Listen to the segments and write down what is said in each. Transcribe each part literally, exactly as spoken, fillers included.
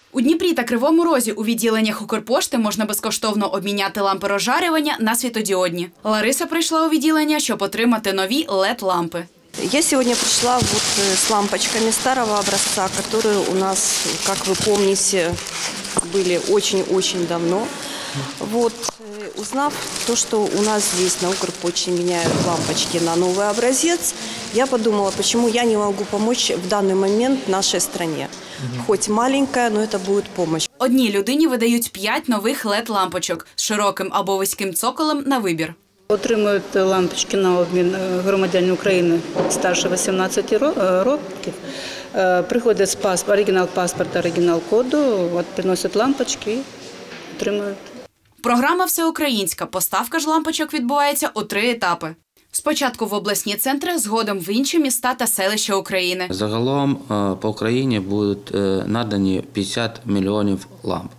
У Дніпрі та Кривому Розі у відділеннях Укрпошти можна безкоштовно обміняти лампи розжарювання на світодіодні. Лариса прийшла у відділення, щоб отримати нові лед-лампи. Я сегодня пришла вот с лампочками старого образца, которые у нас, как вы помните, были очень-очень давно. Вот, узнав то, что у нас здесь на Укрпочте меняют лампочки на новый образец, я подумала, почему я не могу помочь в данный момент нашей стране. Хоть маленькая, но это будет помощь. Одній людині видають п'ять нових лед-лампочок з широким або вузьким цоколем на вибір. Отримують лампочки на обмін громадяни України старше вісімнадцяти років. Приходять з паспорт, оригінал паспорта, оригінал коду, от приносять лампочки і отримують. Програма всеукраїнська. Поставка ж лампочок відбувається у три етапи. Спочатку в обласні центри, згодом в інші міста та селища України. Загалом по Україні будуть надані п'ятдесят мільйонів ламп.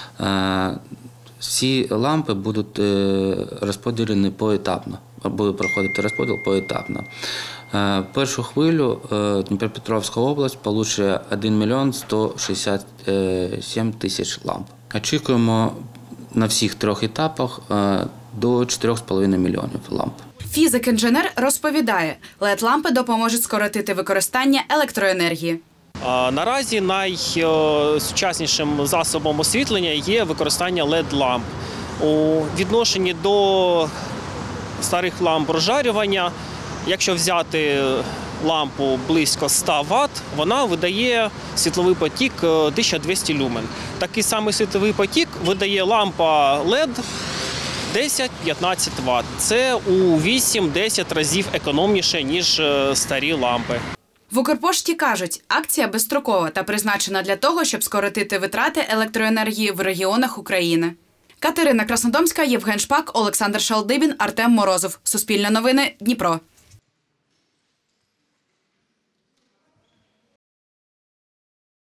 Всі лампи будуть розподілені поетапно, буде проходити розподіл поетапно. Першу хвилю Дніпропетровська область отримає один мільйон сто шістдесят сім тисяч ламп. Очікуємо на всіх трьох етапах до чотирьох з половиною мільйонів ламп. Фізик-інженер розповідає, лед-лампи допоможуть скоротити використання електроенергії. Наразі найсучаснішим засобом освітлення є використання лед-ламп. У відношенні до старих ламп розжарювання, якщо взяти лампу близько ста ватт, вона видає світловий потік тисяча двісті люмен. Такий самий світловий потік видає лампа лед десять-п'ятнадцять ватт. Це у вісім-десять разів економніше, ніж старі лампи. В Укрпошті кажуть, акція безстрокова та призначена для того, щоб скоротити витрати електроенергії в регіонах України. Катерина Краснодомська, Євген Шпак, Олександр Шалдибін, Артем Морозов. Суспільне новини, Дніпро.